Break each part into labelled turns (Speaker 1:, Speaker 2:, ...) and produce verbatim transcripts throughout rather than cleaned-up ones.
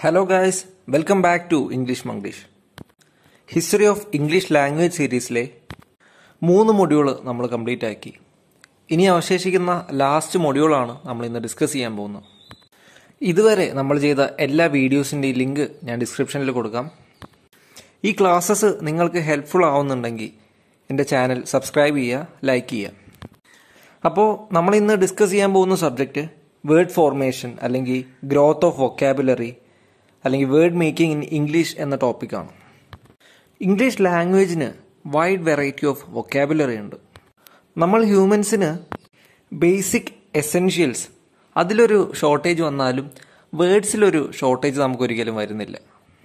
Speaker 1: Hello guys, welcome back to English Monglish. History of English Language സീരീസിലെ മൂന്ന് module നമ്മൾ complete ആക്കി. ഇനി അവശേഷിക്കുന്ന ലാസ്റ്റ് മൊഡ്യൂളാണ് നമ്മൾ ഇന്ന് ഡിസ്കസ് ചെയ്യാൻ പോകുന്നത്. ഇതുവരെ നമ്മൾ ചെയ്ത എല്ലാ വീഡിയോസിൻ്റെയും ലിങ്ക് ഞാൻ ഡിസ്ക്രിപ്ഷനിൽ കൊടുക്കാം. ഈ ക്ലാസ്സസ് നിങ്ങൾക്ക് ഹെൽപ്ഫുൾ ആവുന്നുണ്ടെങ്കിൽ എൻ്റെ ചാനൽ സബ്സ്ക്രൈബ് ചെയ്യുക, ലൈക്ക് ചെയ്യുക. അപ്പോൾ നമ്മൾ ഇന്ന് ഡിസ്കസ് ചെയ്യാൻ പോകുന്ന സബ്ജക്റ്റ് വേർഡ് ഫോർമേഷൻ അല്ലെങ്കിൽ ഗ്രോത്ത് ഓഫ് വൊക്കാബുലറി അല്ലെങ്കിൽ വേർഡ് മേക്കിംഗ് ഇൻ ഇംഗ്ലീഷ് എന്ന ടോപ്പിക്കാണ്. ഇംഗ്ലീഷ് ലാംഗ്വേജിന് വൈഡ് വെറൈറ്റി ഓഫ് വൊക്കാബുലറി ഉണ്ട്. നമ്മൾ ഹ്യൂമൻസിന് ബേസിക് എസെൻഷ്യൽസ് അതിലൊരു ഷോർട്ടേജ് വന്നാലും വേർഡ്സിലൊരു ഷോർട്ടേജ് നമുക്കൊരിക്കലും വരുന്നില്ല.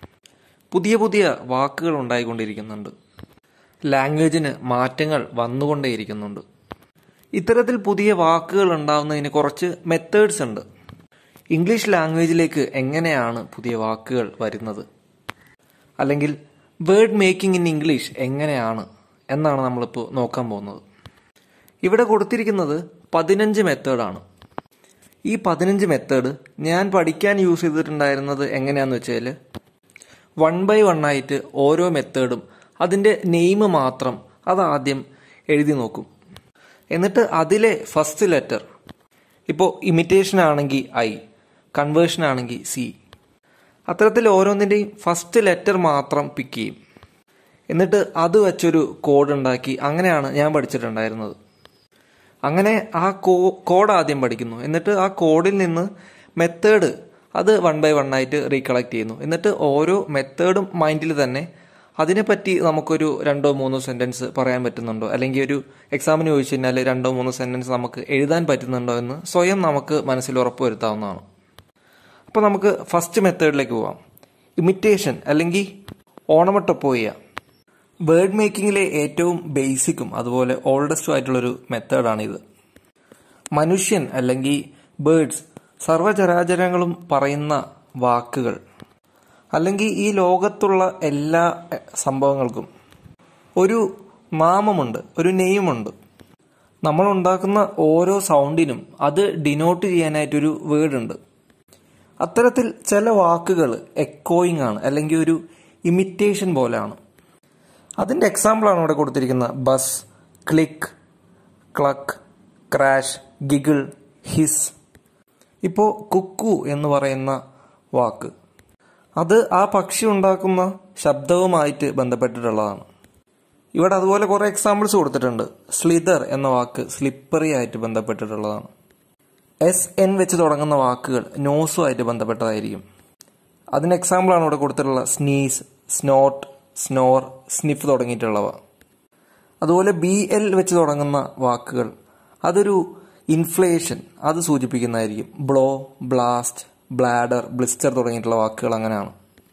Speaker 1: പുതിയ പുതിയ വാക്കുകൾ ഉണ്ടായിക്കൊണ്ടിരിക്കുന്നുണ്ട്. ലാംഗ്വേജിന് മാറ്റങ്ങൾ വന്നുകൊണ്ടേയിരിക്കുന്നുണ്ട്. ഇത്തരത്തിൽ പുതിയ വാക്കുകൾ ഉണ്ടാവുന്നതിന് കുറച്ച് മെത്തേഡ്സ് ഉണ്ട്. ഇംഗ്ലീഷ് ലാംഗ്വേജിലേക്ക് എങ്ങനെയാണ് പുതിയ വാക്കുകൾ വരുന്നത്, അല്ലെങ്കിൽ വേർഡ് മേക്കിംഗ് ഇൻ ഇംഗ്ലീഷ് എങ്ങനെയാണ് എന്നാണ് നമ്മളിപ്പോൾ നോക്കാൻ പോകുന്നത്. ഇവിടെ കൊടുത്തിരിക്കുന്നത് പതിനഞ്ച് മെത്തേഡാണ്. ഈ പതിനഞ്ച് മെത്തേഡ് ഞാൻ പഠിക്കാൻ യൂസ് ചെയ്തിട്ടുണ്ടായിരുന്നത് എങ്ങനെയാണെന്ന് വെച്ചാൽ വൺ ബൈ വൺ ആയിട്ട് ഓരോ മെത്തേഡും അതിൻ്റെ നെയിം മാത്രം അതാദ്യം എഴുതി നോക്കും. എന്നിട്ട് അതിലെ ഫസ്റ്റ് ലെറ്റർ, ഇപ്പോൾ ഇമിറ്റേഷൻ ആണെങ്കിൽ ഐ, കൺവേർഷൻ ആണെങ്കിൽ സി, അത്തരത്തിൽ ഓരോന്നിൻ്റെയും ഫസ്റ്റ് ലെറ്റർ മാത്രം പിക്ക് ചെയ്യും. എന്നിട്ട് അത് വെച്ചൊരു കോഡ് ഉണ്ടാക്കി. അങ്ങനെയാണ് ഞാൻ പഠിച്ചിട്ടുണ്ടായിരുന്നത്. അങ്ങനെ ആ കോ കോഡ് ആദ്യം പഠിക്കുന്നു. എന്നിട്ട് ആ കോഡിൽ നിന്ന് മെത്തേഡ് അത് വൺ ബൈ വൺ ആയിട്ട് റീകളക്ട് ചെയ്യുന്നു. എന്നിട്ട് ഓരോ മെത്തേഡും മൈൻഡിൽ തന്നെ അതിനെപ്പറ്റി നമുക്കൊരു രണ്ടോ മൂന്നോ സെൻറ്റൻസ് പറയാൻ പറ്റുന്നുണ്ടോ, അല്ലെങ്കിൽ ഒരു എക്സാമിന് ചോദിച്ചു കഴിഞ്ഞാൽ രണ്ടോ മൂന്നോ സെൻറ്റൻസ് നമുക്ക് എഴുതാൻ പറ്റുന്നുണ്ടോ എന്ന് സ്വയം നമുക്ക് മനസ്സിൽ ഉറപ്പ് വരുത്താവുന്നതാണ്. അപ്പോൾ നമുക്ക് ഫസ്റ്റ് മെത്തേഡിലേക്ക് പോവാം. ഇമിറ്റേഷൻ അല്ലെങ്കിൽ ഓണമട്ടപ്പോയ വേർഡ് മേക്കിങ്ങിലെ ഏറ്റവും ബേസിക്കും അതുപോലെ ഓൾഡസ്റ്റും ആയിട്ടുള്ളൊരു മെത്തേഡാണിത്. മനുഷ്യൻ അല്ലെങ്കിൽ ബേർഡ്സ്, സർവ്വചരാചരങ്ങളും പറയുന്ന വാക്കുകൾ അല്ലെങ്കിൽ ഈ ലോകത്തുള്ള എല്ലാ സംഭവങ്ങൾക്കും ഒരു നാമമുണ്ട്, ഒരു നെയിമുണ്ട്. നമ്മൾ ഉണ്ടാക്കുന്ന ഓരോ സൗണ്ടിനും അത് ഡിനോട്ട് ചെയ്യാനായിട്ടൊരു വേർഡ് ഉണ്ട്. അത്തരത്തിൽ ചില വാക്കുകൾ എക്കോയിങ് ആണ്, അല്ലെങ്കിൽ ഒരു ഇമിറ്റേഷൻ പോലെയാണ്. അതിൻ്റെ എക്സാമ്പിളാണ് ഇവിടെ കൊടുത്തിരിക്കുന്നത്. Buzz, click, cluck, crash, giggle, hiss. ഇപ്പോൾ കുക്കു എന്ന് പറയുന്ന വാക്ക് അത് ആ പക്ഷി ഉണ്ടാക്കുന്ന ശബ്ദവുമായിട്ട് ബന്ധപ്പെട്ടിട്ടുള്ളതാണ്. ഇവിടെ അതുപോലെ കുറേ എക്സാമ്പിൾസ് കൊടുത്തിട്ടുണ്ട്. സ്ലിതർ എന്ന വാക്ക് സ്ലിപ്പറി ആയിട്ട് ബന്ധപ്പെട്ടിട്ടുള്ളതാണ്. എസ് എൻ വെച്ച് തുടങ്ങുന്ന വാക്കുകൾ നോസുമായിട്ട് ബന്ധപ്പെട്ടതായിരിക്കും. അതിന് എക്സാമ്പിളാണ് ഇവിടെ കൊടുത്തിട്ടുള്ള സ്നീസ്, സ്നോട്ട്, സ്നോർ, സ്നിഫ് തുടങ്ങിയിട്ടുള്ളവ. അതുപോലെ ബി എൽ വെച്ച് തുടങ്ങുന്ന വാക്കുകൾ അതൊരു ഇൻഫ്ലേഷൻ അത് സൂചിപ്പിക്കുന്നതായിരിക്കും. ബ്ലോ, ബ്ലാസ്റ്റ്, ബ്ലാഡർ, ബ്ലിസ്റ്റർ തുടങ്ങിയിട്ടുള്ള വാക്കുകൾ അങ്ങനെയാണ്.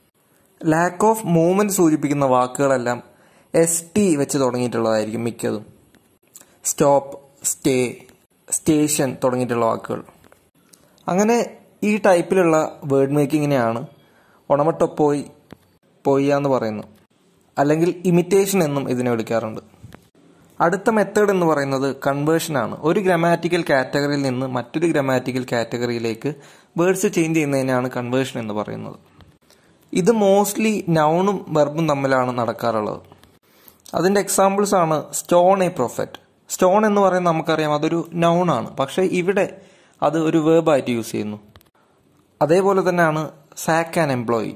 Speaker 1: ലാക്ക് ഓഫ് മൂവ്മെന്റ് സൂചിപ്പിക്കുന്ന വാക്കുകളെല്ലാം എസ് ടി വെച്ച് തുടങ്ങിയിട്ടുള്ളതായിരിക്കും മിക്കതും. സ്റ്റോപ്പ്, സ്റ്റേ, സ്റ്റേഷൻ തുടങ്ങിയിട്ടുള്ള വാക്കുകൾ. അങ്ങനെ ഈ ടൈപ്പിലുള്ള വേർഡ് മേക്കിങ്ങിനെയാണ് ഒണമട്ടപ്പോയി പോയ എന്ന് പറയുന്നത്, അല്ലെങ്കിൽ ഇമിറ്റേഷൻ എന്നും ഇതിനെ വിളിക്കാറുണ്ട്. അടുത്ത മെത്തേഡ് എന്ന് പറയുന്നത് കൺവേർഷനാണ്. ഒരു ഗ്രാമാറ്റിക്കൽ കാറ്റഗറിയിൽ നിന്ന് മറ്റൊരു ഗ്രാമാറ്റിക്കൽ കാറ്റഗറിയിലേക്ക് വേർഡ്സ് ചേഞ്ച് ചെയ്യുന്നതിനാണ് കൺവേർഷൻ എന്ന് പറയുന്നത്. ഇത് മോസ്റ്റ്ലി നൗണും വെർബും തമ്മിലാണ് നടക്കാറുള്ളത്. അതിൻ്റെ എക്സാമ്പിൾസ് ആണ് സ്റ്റോൺ എ പ്രൊഫറ്റ്. സ്റ്റോൺ എന്ന് പറയുന്നത് നമുക്കറിയാം അതൊരു നൗണാണ്, പക്ഷേ ഇവിടെ അത് ഒരു വേർബായിട്ട് യൂസ് ചെയ്യുന്നു. അതേപോലെ തന്നെയാണ് sack an employee,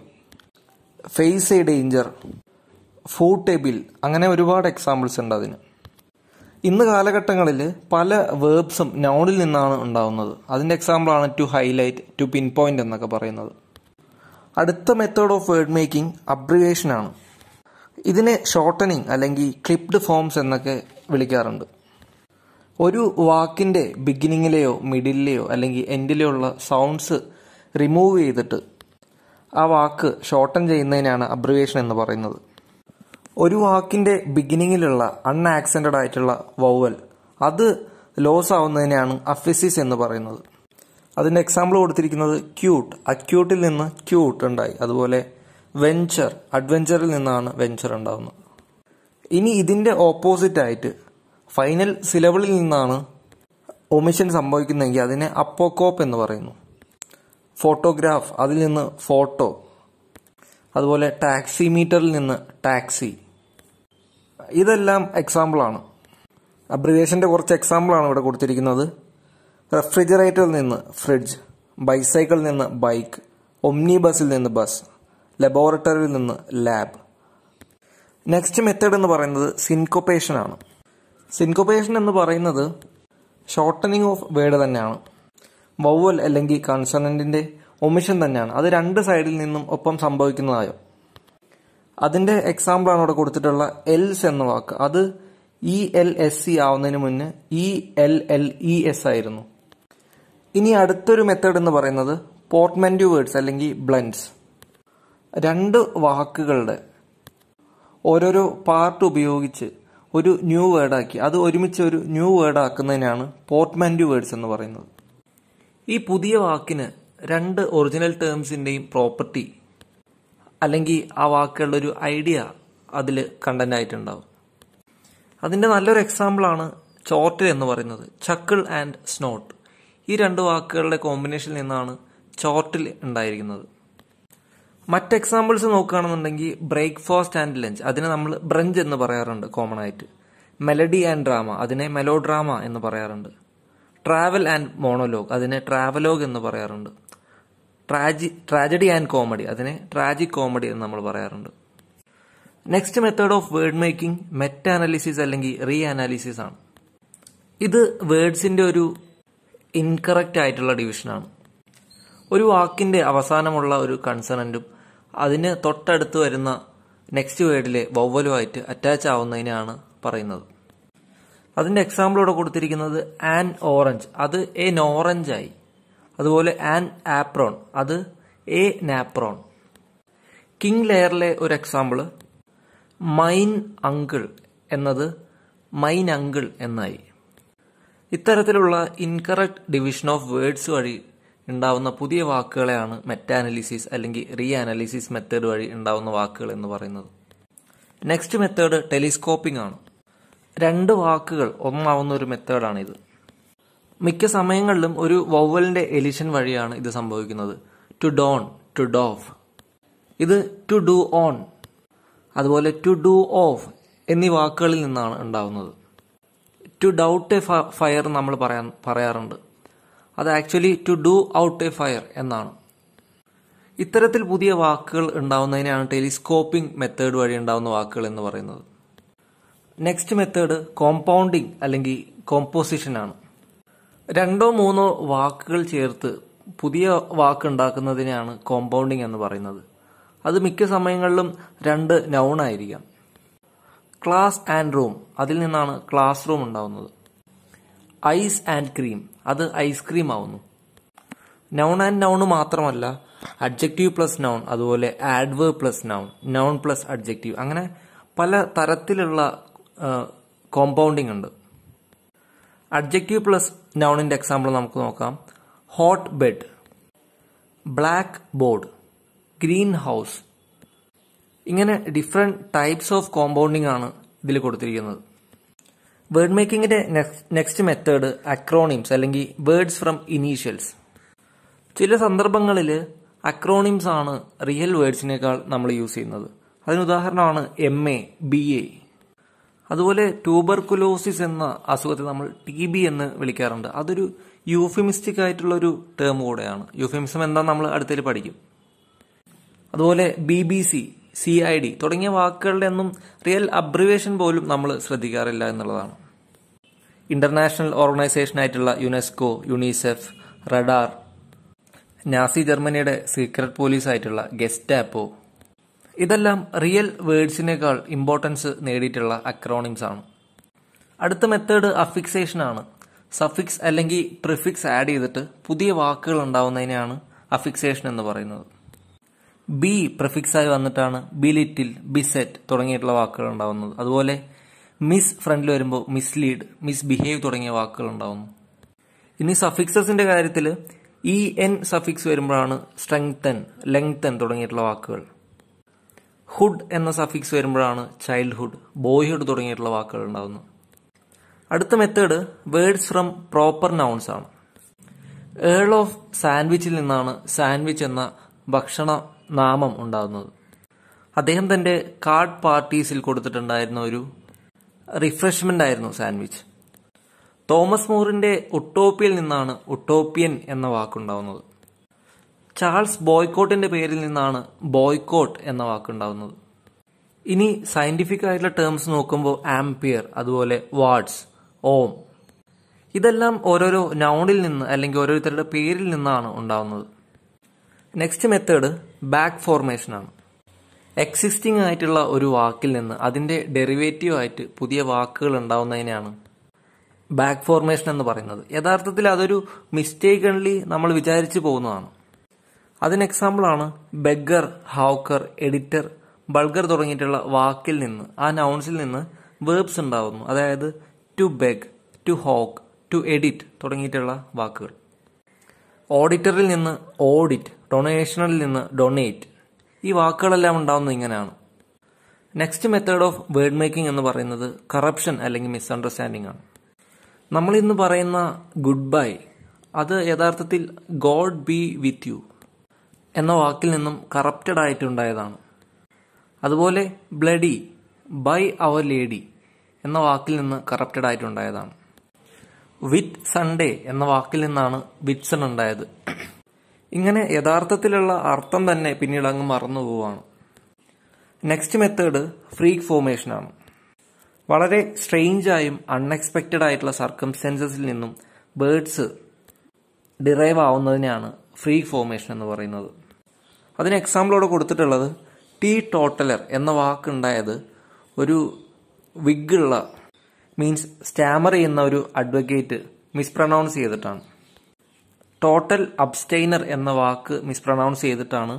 Speaker 1: face a danger, foot a bill. അങ്ങനെ ഒരുപാട് എക്സാമ്പിൾസ് ഉണ്ട് അതിന്. ഇന്ന് കാലഘട്ടങ്ങളിൽ പല വേർബ്സും നൗണിൽ നിന്നാണ് ഉണ്ടാവുന്നത്. അതിൻ്റെ എക്സാമ്പിളാണ് to highlight, to pin point എന്നൊക്കെ പറയുന്നത്. അടുത്ത method of word making abbreviation ആണ്. ഇതിനെ ഷോർട്ടനിങ് അല്ലെങ്കിൽ ക്ലിപ്ഡ് ഫോംസ് എന്നൊക്കെ വിളിക്കാറുണ്ട്. ഒരു വാക്കിൻ്റെ ബിഗിനിങ്ങിലെയോ മിഡിലെയോ അല്ലെങ്കിൽ എൻഡിലെയോ ഉള്ള സൗണ്ട്സ് റിമൂവ് ചെയ്തിട്ട് ആ വാക്ക് ഷോർട്ടൻ ചെയ്യുന്നതിനാണ് അബ്രിവേഷൻ എന്ന് പറയുന്നത്. ഒരു വാക്കിൻ്റെ ബിഗിനിങ്ങിലുള്ള അൺആക്സെന്റഡ് ആയിട്ടുള്ള വൗവൽ അത് ലോസ് ആവുന്നതിനാണ് അഫിസിസ് എന്ന് പറയുന്നത്. അതിൻ്റെ എക്സാമ്പിൾ കൊടുത്തിരിക്കുന്നത് ക്യൂട്ട്, അക്യൂട്ടിൽ നിന്ന് ക്യൂട്ട് ഉണ്ടായി. അതുപോലെ വെഞ്ചർ, അഡ്വെഞ്ചറിൽ നിന്നാണ് വെഞ്ചർ ഉണ്ടാകുന്നത്. ഇനി ഇതിൻ്റെ ഓപ്പോസിറ്റ് ആയിട്ട് ഫൈനൽ സിലബിളിൽ നിന്നാണ് ഒമിഷൻ സംഭവിക്കുന്നതെങ്കിൽ അതിനെ അപ്പോകോപ്പ് എന്ന് പറയുന്നു. ഫോട്ടോഗ്രാഫ്, അതിൽ നിന്ന് ഫോട്ടോ, അതുപോലെ ടാക്സി മീറ്ററിൽ നിന്ന് ടാക്സി. ഇതെല്ലാം എക്സാമ്പിളാണ്. അബ്രിവേഷൻ്റെ കുറച്ച് എക്സാമ്പിളാണ് ഇവിടെ കൊടുത്തിരിക്കുന്നത്. റെഫ്രിജറേറ്ററിൽ നിന്ന് ഫ്രിഡ്ജ്, ബൈസൈക്കിളിൽ നിന്ന് ബൈക്ക്, ഒമ്നി ബസ്സിൽ നിന്ന് ബസ്, ലബോറട്ടറിയിൽ നിന്ന് ലാബ്. നെക്സ്റ്റ് മെത്തേഡ് എന്ന് പറയുന്നത് സിൻകോപ്പേഷൻ ആണ്. സിൻകോപ്പേഷൻ എന്ന് പറയുന്നത് ഷോർട്ടനിങ് ഓഫ് വേർഡ് തന്നെയാണ്. വൗവൽ അല്ലെങ്കിൽ കൺസണന്റിന്റെ ഒമിഷൻ തന്നെയാണ്. അത് രണ്ട് സൈഡിൽ നിന്നും ഒപ്പം സംഭവിക്കുന്നതായോ. അതിന്റെ എക്സാമ്പിൾ ആണ് ഇവിടെ കൊടുത്തിട്ടുള്ള എൽസ് എന്ന വാക്ക്. അത് ഇ എൽ എസ് സി ആവുന്നതിന് മുന്നേ E L L E S ആയിരുന്നു. ഇനി അടുത്തൊരു മെത്തേഡ് എന്ന് പറയുന്നത് പോർട്ട്മെന്റു വേർഡ്സ് അല്ലെങ്കിൽ ബ്ലെൻഡ്സ്. രണ്ട് വാക്കുകളുടെ ഓരോരോ പാർട്ട് ഉപയോഗിച്ച് ഒരു ന്യൂ വേർഡാക്കി അത് ഒരുമിച്ച് ഒരു ന്യൂ വേർഡ് ആക്കുന്നതിനാണ് പോർട്ട്മെന്റു വേർഡ്സ് എന്ന് പറയുന്നത്. ഈ പുതിയ വാക്കിന് രണ്ട് ഒറിജിനൽ ടേംസിന്റെയും പ്രോപ്പർട്ടി അല്ലെങ്കിൽ ആ വാക്കുകളുടെ ഒരു ഐഡിയ അതിൽ കണ്ടന്റ് ആയിട്ടുണ്ടാവും. അതിന്റെ നല്ലൊരു എക്സാമ്പിളാണ് ചോർട്ടിൽ എന്ന് പറയുന്നത്. ചക്കിൾ ആൻഡ് സ്നോട്ട്, ഈ രണ്ട് വാക്കുകളുടെ കോമ്പിനേഷനിൽ നിന്നാണ് ചോർട്ടിൽ ഉണ്ടായിരിക്കുന്നത്. മറ്റ് എക്സാമ്പിൾസ് നോക്കുകയാണെന്നുണ്ടെങ്കിൽ ബ്രേക്ക്ഫാസ്റ്റ് ആൻഡ് ലഞ്ച്, അതിനെ നമ്മൾ ബ്രഞ്ച് എന്ന് പറയാറുണ്ട് കോമൺ ആയിട്ട്. മെലഡി ആൻഡ് ഡ്രാമ, അതിനെ മെലോ ഡ്രാമ എന്ന് പറയാറുണ്ട്. ട്രാവൽ ആൻഡ് മോണോലോഗ്, അതിനെ ട്രാവലോഗ് എന്ന് പറയാറുണ്ട്. ട്രാജി ട്രാജഡി ആൻഡ് കോമഡി, അതിനെ ട്രാജിക് കോമഡി എന്ന് നമ്മൾ പറയാറുണ്ട്. Next method of word making meta analysis അല്ലെങ്കിൽ റീ അനാലിസിസ് ആണ്. ഇത് വേർഡ്സിന്റെ ഒരു ഇൻകറക്റ്റ് ആയിട്ടുള്ള ഡിവിഷനാണ്. ഒരു വാക്കിന്റെ അവസാനമുള്ള ഒരു കൺസണന്റും അതിന് തൊട്ടടുത്ത് വരുന്ന നെക്സ്റ്റ് വേർഡിലെ വവ്വലുമായിട്ട് അറ്റാച്ച് ആവുന്നതിനാണ് പറയുന്നത്. അതിന്റെ എക്സാമ്പിൾ ഇവിടെ കൊടുത്തിരിക്കുന്നത് ആൻ ഓറഞ്ച്, അത് എ നോറഞ്ച് ആയി. അതുപോലെ ആൻ ആപ്രോൺ, അത് എ നാപ്രോൺ. കിങ് ലെയറിലെ ഒരു എക്സാമ്പിൾ മൈൻ അങ്കിൾ എന്നത് മൈൻ അങ്കിൾ എന്നായി. ഇത്തരത്തിലുള്ള ഇൻകറക്റ്റ് ഡിവിഷൻ ഓഫ് വേർഡ്സ് വഴി ഉണ്ടാവുന്ന പുതിയ വാക്കുകളെയാണ് മെറ്റാ അനാലിസിസ് അല്ലെങ്കിൽ റീ അനാലിസിസ് മെത്തേഡ് വഴി ഉണ്ടാവുന്ന വാക്കുകൾ എന്ന് പറയുന്നത്. നെക്സ്റ്റ് മെത്തേഡ് ടെലിസ്കോപ്പിംഗ് ആണ്. രണ്ട് വാക്കുകൾ ഒന്നാവുന്ന ഒരു മെത്തേഡാണിത്. മിക്ക സമയങ്ങളിലും ഒരു വവ്വലിന്റെ എലിഷൻ വഴിയാണ് ഇത് സംഭവിക്കുന്നത്. To don, to doff. ഇത് ടു ഡു ഓൺ, അതുപോലെ ടു ഡു ഓഫ് എന്നീ വാക്കുകളിൽ നിന്നാണ് ഉണ്ടാവുന്നത്. ടു ഡൗട്ട് എ ഫയർ നമ്മൾ പറയാൻ പറയാറുണ്ട്. അത് actually to do out a fire എന്നാണ്. ഇത്തരത്തിൽ പുതിയ വാക്കുകൾ ഉണ്ടാവുന്നതിനാണ് ടെലിസ്കോപ്പിംഗ് മെത്തേഡ് വഴി ഉണ്ടാവുന്ന വാക്കുകൾ എന്ന് പറയുന്നത്. നെക്സ്റ്റ് മെത്തേഡ് കോമ്പൗണ്ടിങ് അല്ലെങ്കിൽ കോമ്പോസിഷൻ ആണ്. രണ്ടോ മൂന്നോ വാക്കുകൾ ചേർത്ത് പുതിയ വാക്ക് ഉണ്ടാക്കുന്നതിനെയാണ് കോമ്പൗണ്ടിങ് എന്ന് പറയുന്നത്. അത് മിക്ക സമയങ്ങളിലും രണ്ട് നൗൺ ആയിരിക്കാം. ക്ലാസ് ആൻഡ് റൂം, അതിൽ നിന്നാണ് ക്ലാസ് റൂം ഉണ്ടാവുന്നത്. ഐസ് ആൻഡ് ക്രീം, അത് ഐസ്ക്രീം ആവുന്നു. നൗൺ ആൻഡ് നൗൺ മാത്രമല്ല, അഡ്ജക്റ്റീവ് പ്ലസ് നൗൺ, അതുപോലെ adverb plus noun, noun plus adjective, അങ്ങനെ പല തരത്തിലുള്ള കോമ്പൗണ്ടിങ് ഉണ്ട്. അഡ്ജക്റ്റീവ് പ്ലസ് നൗണിന്റെ എക്സാമ്പിൾ നമുക്ക് നോക്കാം. Hot bed, black board, green house. ഇങ്ങനെ ഡിഫറെന്റ് ടൈപ്സ് ഓഫ് കോമ്പൗണ്ടിങ് ആണ് ഇതിൽ കൊടുത്തിരിക്കുന്നത്. വേർഡ് മേക്കിങ്ങിന്റെ നെക്സ്റ്റ് മെത്തേഡ് അക്രോണിംസ് അല്ലെങ്കിൽ വേർഡ്സ് ഫ്രം ഇനീഷ്യൽസ്. ചില സന്ദർഭങ്ങളിൽ അക്രോണിംസ് ആണ് റിയൽ വേർഡ്സിനേക്കാൾ നമ്മൾ യൂസ് ചെയ്യുന്നത്. അതിന് ഉദാഹരണമാണ് എം എ, ബി എ. അതുപോലെ ട്യൂബർകുലോസിസ് എന്ന അസുഖത്തെ നമ്മൾ ടി ബി എന്ന് വിളിക്കാറുണ്ട്. അതൊരു യൂഫിമിസ്റ്റിക് ആയിട്ടുള്ള ഒരു ടേം കൂടെയാണ്. യൂഫിമിസം എന്താണെന്ന് നമ്മൾ അടുത്തേക്ക് പഠിക്കും. അതുപോലെ B B C, C I D തുടങ്ങിയ വാക്കുകളുടെ ഒന്നും റിയൽ അബ്രിവേഷൻ പോലും നമ്മൾ ശ്രദ്ധിക്കാറില്ല എന്നുള്ളതാണ്. ഇന്റർനാഷണൽ ഓർഗനൈസേഷൻ ആയിട്ടുള്ള യുനെസ്കോ, യുണിസെഫ്, റഡാർ, നാസി ജർമ്മനിയുടെ സീക്രട്ട് പോലീസ് ആയിട്ടുള്ള ഗെസ്റ്റാപ്പോ, ഇതെല്ലാം റിയൽ വേർഡ്സിനേക്കാൾ ഇമ്പോർട്ടൻസ് നേടിയിട്ടുള്ള അക്രോണിംസ് ആണ്. അടുത്ത മെത്തേഡ് അഫിക്സേഷൻ ആണ്. സഫിക്സ് അല്ലെങ്കിൽ പ്രിഫിക്സ് ആഡ് ചെയ്തിട്ട് പുതിയ വാക്കുകൾ ഉണ്ടാവുന്നതിനെയാണ് അഫിക്സേഷൻ എന്ന് പറയുന്നത്. ബി പ്രിഫിക്സ് ആയി വന്നിട്ടാണ് ബി ലിറ്റിൽ, ബിസെറ്റ് തുടങ്ങിയിട്ടുള്ള വാക്കുകൾ ഉണ്ടാവുന്നത്. അതുപോലെ മിസ് ഫ്രണ്ടിൽ വരുമ്പോൾ മിസ്ലീഡ്, മിസ്ബിഹേവ് തുടങ്ങിയ വാക്കുകൾ ഉണ്ടാവുന്നു. ഇനി സഫിക്സസിന്റെ കാര്യത്തിൽ ഇ എൻ സഫിക്സ് വരുമ്പോഴാണ് സ്ട്രെങ്തൻ, ലെങ്തൻ തുടങ്ങിയിട്ടുള്ള വാക്കുകൾ. ഹുഡ് എന്ന സഫിക്സ് വരുമ്പോഴാണ് ചൈൽഡ്ഹുഡ്, ബോയ്ഹുഡ് തുടങ്ങിയിട്ടുള്ള വാക്കുകൾ ഉണ്ടാവുന്നത്. അടുത്ത method words from proper nouns ആണ്. ഏൾ ഓഫ് സാൻഡ്വിച്ചിൽ നിന്നാണ് സാൻഡ്വിച്ച് എന്ന ഭക്ഷണ നാമം ഉണ്ടാകുന്നത്. അദ്ദേഹം തന്റെ കാർഡ് പാർട്ടീസിൽ കൊടുത്തിട്ടുണ്ടായിരുന്ന ഒരു റിഫ്രഷ്മെന്റ് ആയിരുന്നു സാൻഡ്വിച്ച്. തോമസ് മൂറിന്റെ ഉട്ടോപ്പിയിൽ നിന്നാണ് ഉട്ടോപ്യൻ എന്ന വാക്കുണ്ടാവുന്നത്. ചാൾസ് ബോയ്ക്കോട്ടിന്റെ പേരിൽ നിന്നാണ് ബോയ്ക്കോട്ട് എന്ന വാക്കുണ്ടാവുന്നത്. ഇനി സയന്റിഫിക് ആയിട്ടുള്ള ടേംസ് നോക്കുമ്പോൾ ആംപിയർ, അതുപോലെ വാട്ട്സ്, ഓം, ഇതെല്ലാം ഓരോരോ നൗണിൽ നിന്ന് അല്ലെങ്കിൽ ഓരോരുത്തരുടെ പേരിൽ നിന്നാണ് ഉണ്ടാവുന്നത്. നെക്സ്റ്റ് മെത്തേഡ് ബാക്ക് ഫോർമേഷൻ ആണ്. എക്സിസ്റ്റിംഗ് ആയിട്ടുള്ള ഒരു വാക്കിൽ നിന്ന് അതിന്റെ ഡെറിവേറ്റീവ് ആയിട്ട് പുതിയ വാക്കുകൾ ഉണ്ടാവുന്നതിനെയാണ് ബാക്ക് ഫോർമേഷൻ എന്ന് പറയുന്നത്. യഥാർത്ഥത്തിൽ അതൊരു മിസ്റ്റേക്കൺലി നമ്മൾ വിചാരിച്ചു പോകുന്നതാണ്. അതിന് എക്സാമ്പിൾ ആണ് ബെഗർ, ഹൗക്കർ, എഡിറ്റർ, ബൾഗർ തുടങ്ങിയിട്ടുള്ള വാക്കിൽ നിന്ന്, ആ നൗൺസിൽ നിന്ന് വേർബ്സ് ഉണ്ടാവുന്നു. അതായത് to beg, to hawk, to edit തുടങ്ങിയിട്ടുള്ള വാക്കുകൾ. ഓഡിറ്ററിൽ നിന്ന് ഓഡിറ്റ്, ഡൊണേഷനിൽ നിന്ന് ഡൊണേറ്റ്, ഈ വാക്കുകളെല്ലാം ഉണ്ടാവുന്നത് ഇങ്ങനെയാണ്. Next method of word making എന്ന് പറയുന്നത് കറപ്ഷൻ അല്ലെങ്കിൽ മിസ്അണ്ടർസ്റ്റാൻഡിംഗ് ആണ്. നമ്മൾ ഇന്ന് പറയുന്ന ഗുഡ് ബൈ, അത് യഥാർത്ഥത്തിൽ ഗോഡ് ബി വിത്ത് യു എന്ന വാക്കിൽ നിന്നും കറപ്റ്റഡ് ആയിട്ടുണ്ടായതാണ്. അതുപോലെ ബ്ലഡി, ബൈ അവർ ലേഡി എന്ന വാക്കിൽ നിന്ന് കറപ്റ്റഡ് ആയിട്ടുണ്ടായതാണ്. വിറ്റ് സൺഡേ എന്ന വാക്കിൽ നിന്നാണ് വിറ്റ്സൺ ഉണ്ടായത്. ഇങ്ങനെ യഥാർത്ഥത്തിലുള്ള അർത്ഥം തന്നെ പിന്നീട് അങ്ങ് മറന്നു പോവുകയാണ്. നെക്സ്റ്റ് മെത്തേഡ് ഫ്രീക്ക് ഫോർമേഷൻ ആണ്. വളരെ സ്ട്രെയിഞ്ചായും അൺഎക്സ്പെക്റ്റഡ് ആയിട്ടുള്ള സർക്കംസ്റ്റൻസസിൽ നിന്നും ബേർഡ്സ് ഡിറൈവ് ആവുന്നതിനെയാണ് ഫ്രീക്ക് ഫോർമേഷൻ എന്ന് പറയുന്നത്. അതിന് എക്സാമ്പിളോടെ കൊടുത്തിട്ടുള്ളത് ടീ ടോട്ടലർ എന്ന വാക്കുണ്ടായത് ഒരു വിഗുള്ള, മീൻസ് സ്റ്റാമർ ചെയ്യുന്ന ഒരു അഡ്വക്കേറ്റ് മിസ്പ്രൊനൗൺസ് ചെയ്തിട്ടാണ്. ടോട്ടൽ അബ്സ്റ്റൈനർ എന്ന വാക്ക് മിസ്പ്രൊനൗൺസ് ചെയ്തിട്ടാണ്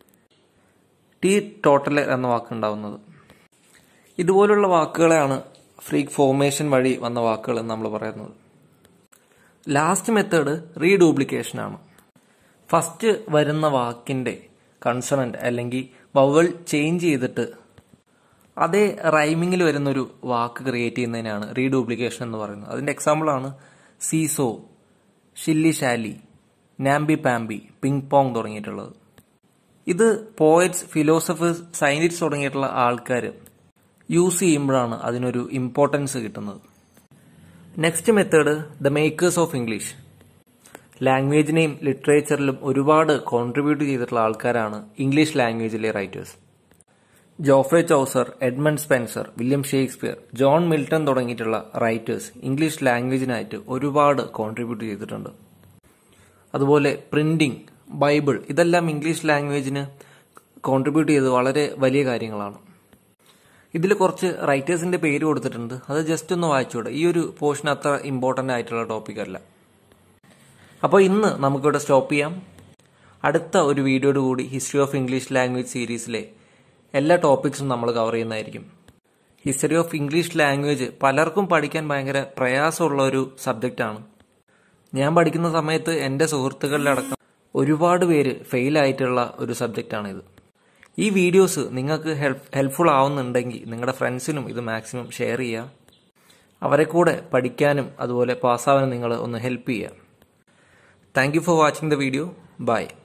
Speaker 1: ടീ ടോട്ടലർ എന്ന വാക്ക് ഉണ്ടാവുന്നത്. ഇതുപോലുള്ള വാക്കുകളെയാണ് ഫ്രീക്ക് ഫോർമേഷൻ വഴി വന്ന വാക്കുകൾ എന്ന് നമ്മൾ പറയുന്നത്. ലാസ്റ്റ് മെത്തേഡ് റീഡ്യൂപ്ലിക്കേഷൻ ആണ്. ഫസ്റ്റ് വരുന്ന വാക്കിന്റെ കൺസണന്റ് അല്ലെങ്കിൽ വവൽ ചേഞ്ച് ചെയ്തിട്ട് അതേ റൈമിങ്ങിൽ വരുന്നൊരു വാക്ക് ക്രിയേറ്റ് ചെയ്യുന്നതിനാണ് റീഡ്യൂപ്ലിക്കേഷൻ എന്ന് പറയുന്നത്. അതിന്റെ എക്സാമ്പിൾ ആണ് seesaw, shilly shally, namby pamby, ping pong തുടങ്ങിയിട്ടുള്ളത്. ഇത് പോയറ്റ്സ്, ഫിലോസഫേഴ്സ്, സയന്റിസ്റ്റ് തുടങ്ങിയിട്ടുള്ള ആൾക്കാർ യൂസ് ചെയ്യുമ്പോഴാണ് അതിനൊരു ഇമ്പോർട്ടൻസ് കിട്ടുന്നത്. Next method the makers of English. ലാംഗ്വേജിനെയും ലിറ്ററേച്ചറിലും ഒരുപാട് കോൺട്രിബ്യൂട്ട് ചെയ്തിട്ടുള്ള ആൾക്കാരാണ് ഇംഗ്ലീഷ് ലാംഗ്വേജിലെ writers. Geoffrey Chaucer, Edmund Spenser, William Shakespeare, John Milton തുടങ്ങിയിട്ടുള്ള റൈറ്റേഴ്സ് ഇംഗ്ലീഷ് ലാംഗ്വേജിനായിട്ട് ഒരുപാട് കോൺട്രിബ്യൂട്ട് ചെയ്തിട്ടുണ്ട്. അതുപോലെ പ്രിന്റിംഗ്, ബൈബിൾ, ഇതെല്ലാം ഇംഗ്ലീഷ് ലാംഗ്വേജിന് കോൺട്രിബ്യൂട്ട് ചെയ്ത് വളരെ വലിയ കാര്യങ്ങളാണ്. ഇതിൽ കുറച്ച് റൈറ്റേഴ്സിന്റെ പേര് കൊടുത്തിട്ടുണ്ട്, അത് ജസ്റ്റ് ഒന്ന് വായിച്ചൂടെ. ഈ ഒരു പോർഷൻ അത്ര ഇമ്പോർട്ടന്റ് ആയിട്ടുള്ള ടോപ്പിക് അല്ല. അപ്പോൾ ഇന്ന് നമുക്കിവിടെ സ്റ്റോപ്പ് ചെയ്യാം. അടുത്ത ഒരു വീഡിയോയോട് കൂടി ഹിസ്റ്ററി ഓഫ് ഇംഗ്ലീഷ് ലാംഗ്വേജ് സീരീസിലെ എല്ലാ ടോപ്പിക്സും നമ്മൾ കവർ ചെയ്യുന്നതായിരിക്കും. ഹിസ്റ്ററി ഓഫ് ഇംഗ്ലീഷ് ലാംഗ്വേജ് പലർക്കും പഠിക്കാൻ ഭയങ്കര പ്രയാസമുള്ള ഒരു സബ്ജക്റ്റാണ്. ഞാൻ പഠിക്കുന്ന സമയത്ത് എൻ്റെ സുഹൃത്തുക്കളിലടക്കം ഒരുപാട് പേര് ഫെയിൽ ആയിട്ടുള്ള ഒരു സബ്ജക്റ്റാണിത്. ഈ വീഡിയോസ് നിങ്ങൾക്ക് ഹെൽപ്പ് ഹെൽപ്ഫുൾ ആവുന്നുണ്ടെങ്കിൽ നിങ്ങളുടെ ഫ്രണ്ട്സിനും ഇത് മാക്സിമം ഷെയർ ചെയ്യുക. അവരെ കൂടെ പഠിക്കാനും അതുപോലെ പാസ്സാവാനും നിങ്ങൾ ഒന്ന് ഹെൽപ്പ് ചെയ്യുക. Thank you for watching the video. Bye.